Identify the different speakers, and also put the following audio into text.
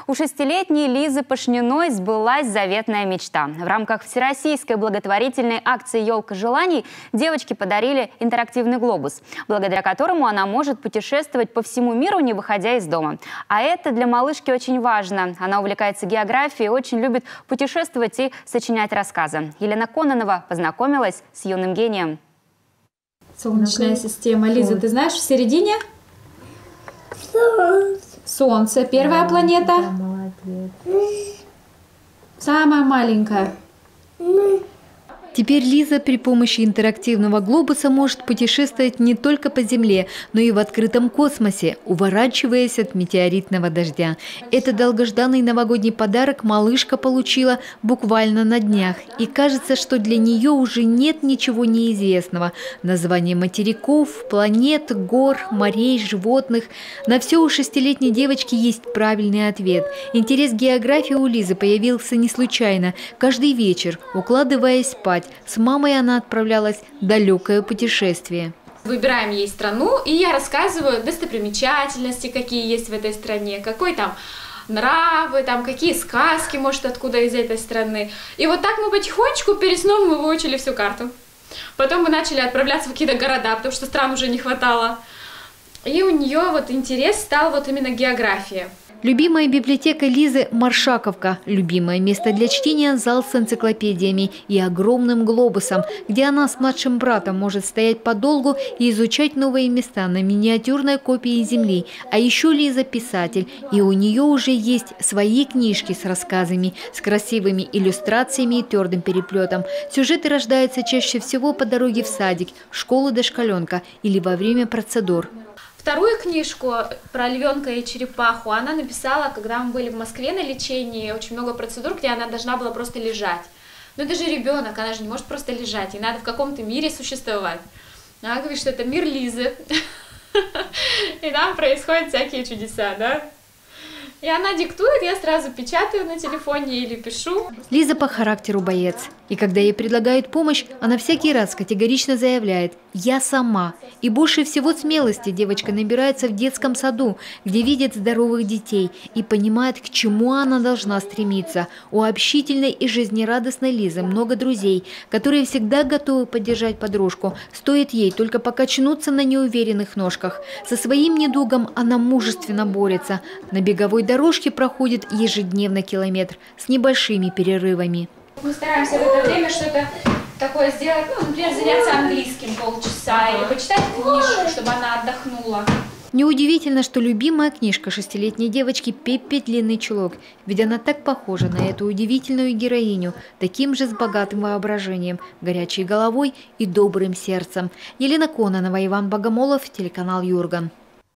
Speaker 1: У 6-летней Лизы Пашниной сбылась заветная мечта. В рамках всероссийской благотворительной акции «Елка желаний» девочке подарили интерактивный глобус, благодаря которому она может путешествовать по всему миру, не выходя из дома. А это для малышки очень важно. Она увлекается географией, очень любит путешествовать и сочинять рассказы. Елена Кононова познакомилась с юным гением.
Speaker 2: Солнечная система. Лиза, ты знаешь, в середине? Солнце. Первая планета? Самая маленькая.
Speaker 3: Теперь Лиза при помощи интерактивного глобуса может путешествовать не только по Земле, но и в открытом космосе, уворачиваясь от метеоритного дождя. Этот долгожданный новогодний подарок малышка получила буквально на днях. И кажется, что для нее уже нет ничего неизвестного. Название материков, планет, гор, морей, животных. На все у 6-летней девочки есть правильный ответ. Интерес к географии у Лизы появился не случайно. Каждый вечер, укладываясь спать, с мамой она отправлялась в далекое путешествие.
Speaker 2: Выбираем ей страну, и я рассказываю достопримечательности, какие есть в этой стране, какой там нравы, там какие сказки, может, откуда из этой страны. И вот так мы потихонечку перед сном мы выучили всю карту. Потом мы начали отправляться в какие-то города, потому что стран уже не хватало. И у нее вот интерес стал вот именно география.
Speaker 3: Любимая библиотека Лизы – Маршаковка. Любимое место для чтения – зал с энциклопедиями и огромным глобусом, где она с младшим братом может стоять подолгу и изучать новые места на миниатюрной копии Земли. А еще Лиза – писатель, и у нее уже есть свои книжки с рассказами, с красивыми иллюстрациями и твердым переплетом. Сюжеты рождаются чаще всего по дороге в садик, школу дошколенка или во время процедур.
Speaker 2: Вторую книжку про львенка и черепаху она написала, когда мы были в Москве на лечении, очень много процедур, где она должна была просто лежать. Но это же ребенок, она же не может просто лежать, ей надо в каком-то мире существовать. Она говорит, что это мир Лизы, и там происходят всякие чудеса, да? И она диктует, я сразу печатаю на телефоне или пишу.
Speaker 3: Лиза по характеру боец. И когда ей предлагают помощь, она всякий раз категорично заявляет «я сама». И больше всего смелости девочка набирается в детском саду, где видит здоровых детей и понимает, к чему она должна стремиться. У общительной и жизнерадостной Лизы много друзей, которые всегда готовы поддержать подружку. Стоит ей только покачнуться на неуверенных ножках. Со своим недугом она мужественно борется. На беговой дорожке проходит ежедневно километр с небольшими перерывами.
Speaker 2: Мы стараемся в это время что-то такое сделать, ну, например, заняться английским полчаса или почитать книжку, чтобы она отдохнула.
Speaker 3: Неудивительно, что любимая книжка 6-летней девочки «Пеппи длинный чулок», ведь она так похожа на эту удивительную героиню, таким же с богатым воображением, горячей головой и добрым сердцем. Елена Кононова, Иван Богомолов, телеканал Юрган.